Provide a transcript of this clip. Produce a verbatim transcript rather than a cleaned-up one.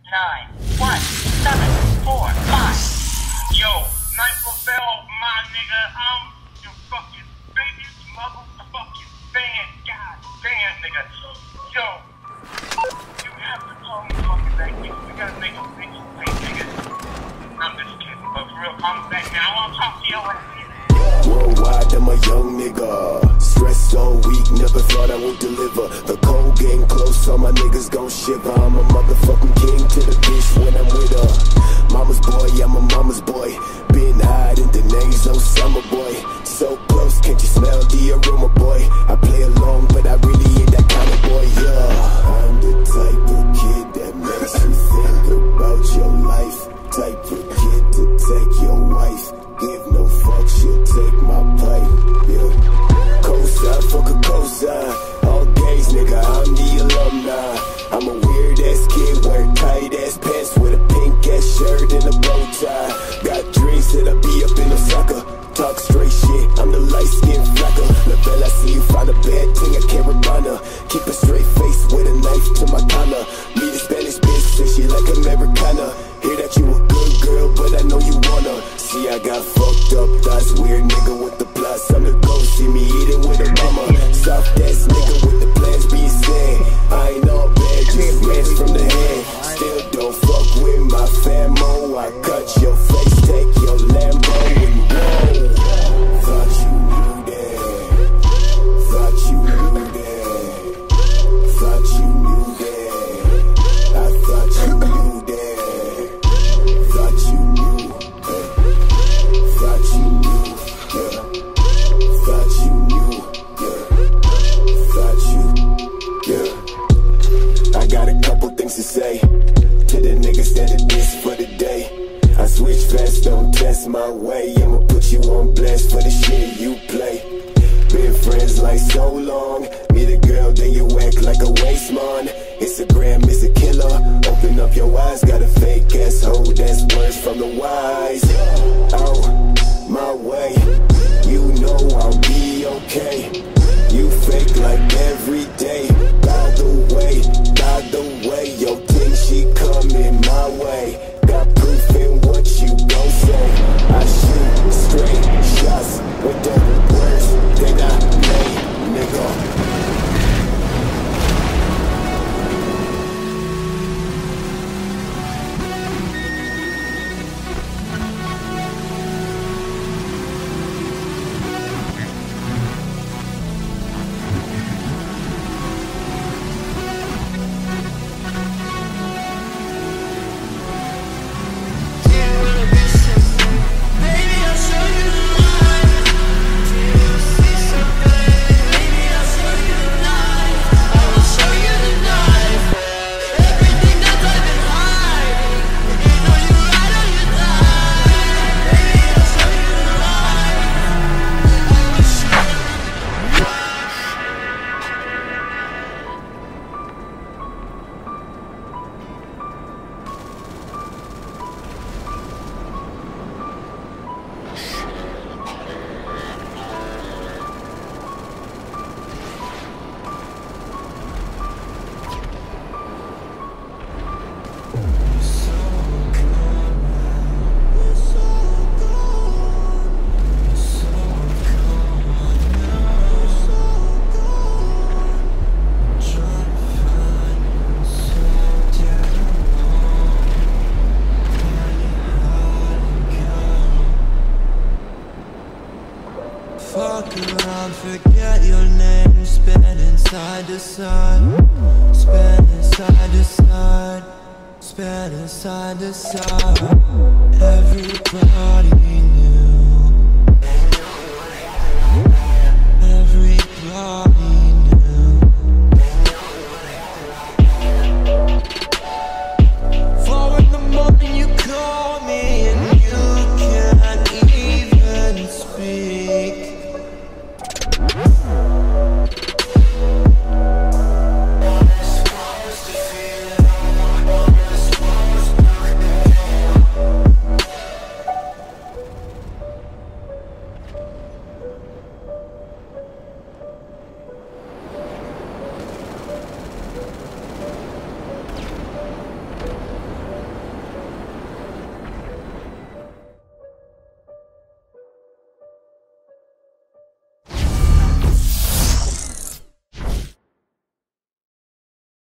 nine, one, seven, four, five. Yo, nice LaBelle, my nigga. I'm your fucking biggest motherfucking fan. God damn, nigga. Yo, you have to call me talking back, nigga. We gotta make a big thing, nigga. I'm just kidding, but for real, call me back now. I wanna talk to your ass. Worldwide, I'm a young nigga. Stressed all week, never thought I would deliver. The cold getting close, all my niggas gon' shiver. I'm a motherfucking king to the bitch when I'm with her. Mama's boy, I'm a mama's boy. Been hiding the names, no summer boy. So close, can't you smell the aroma, boy? I play along, but I really ain't that kind of boy, yeah. I'm the type of kid that makes you think about your life. Type of kid to take your wife. Give no fuck, she'll take my pipe, yeah. Cosign, fuck a cosign. All gays, nigga, I'm the alumni. I'm a weird ass kid, wear tight ass pants with a pink ass shirt and a bow tie. Got dreams that I'll be up in Osaka. Talk straight shit, I'm the light skin flacker. LaBelle, I see you find a bad thing, I can't run her. Keep a straight face with a knife to my collar. Meet a Spanish bitch, say she like Americana. Hear that you a good girl, but I know you wanna. See, I got fucked up, that's weird nigga with the plus. I'm the ghost, see me eating with a mama. Soft ass nigga with the plans being said. I ain't all bad, just rants from the head. Still don't fuck with my famo. I cut your face, take your Lambo and roll. Thought you knew that. Thought you knew that. Thought you knew that. I thought you knew that. Thought you knew. Thought you knew, yeah. Thought you knew, yeah. Thought you, yeah. I got a couple things to say to the niggas that are this for the day. I switch fast, don't test my way. I'ma put you on blast for the shit you play. Been friends like so long. Meet a girl, then you act like a waste man. Instagram is a killer. Open up your eyes, got a fake ass hoe. That's words from the wise. Oh, my way, you know I'll be okay. You fake like every day. By the way, by the way, yo think she coming my way. Got proof in what you gon' say. I shoot straight shots with the words that I made, nigga. Fuck around, forget your name. Spinning side to side, spinning side to side, spinning side to side. Everybody knew